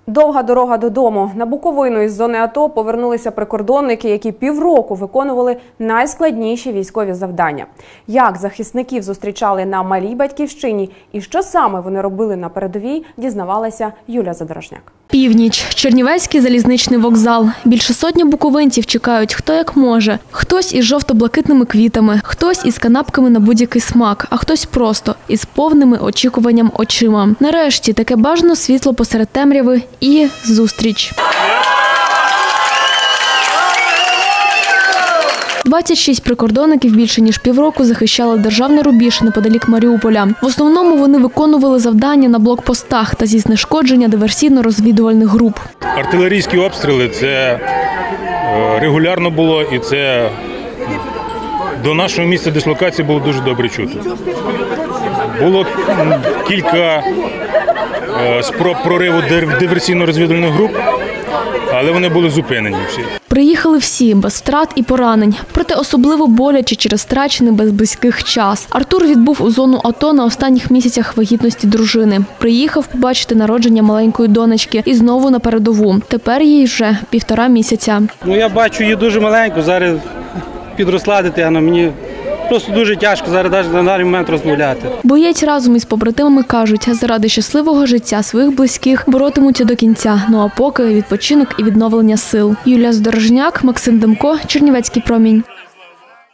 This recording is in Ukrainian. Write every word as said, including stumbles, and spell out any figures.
Довга дорога додому. На Буковину із зони АТО повернулися прикордонники, які півроку виконували найскладніші військові завдання. Як захисників зустрічали на малій батьківщині і що саме вони робили на передовій, дізнавалася Юлія Задорожняк. Північ. Чернівецький залізничний вокзал. Більше сотні буковинців чекають хто як може. Хтось із жовто-блакитними квітами, хтось із канапками на будь-який смак, а хтось просто із повними очікуванням очима. Нарешті таке бажано світло посеред темряви і зустріч. двадцять шість прикордонників більше ніж півроку захищали державний рубіж неподалік Маріуполя. В основному вони виконували завдання на блокпостах та зі знешкодження диверсійно-розвідувальних груп. Артилерійські обстріли – це регулярно було, і це до нашого місця дислокації було дуже добре чути. Було кілька спроб прориву диверсійно-розвідувальних груп, але вони були зупинені всі. Приїхали всі, без втрат і поранень. Проте особливо боляче через втрачений без близьких час. Артур відбув у зону АТО на останніх місяцях вагітності дружини. Приїхав побачити народження маленької донечки і знову на передову. Тепер їй вже півтора місяця. Ну, я бачу її дуже маленьку, зараз підросла дитина, мені просто дуже тяжко зараз навіть на даний момент розмовляти. Боєць разом із побратимами кажуть, заради щасливого життя своїх близьких боротимуться до кінця. Ну а поки відпочинок і відновлення сил. Юлія Задорожняк, Максим Демко, Чернівецький промінь.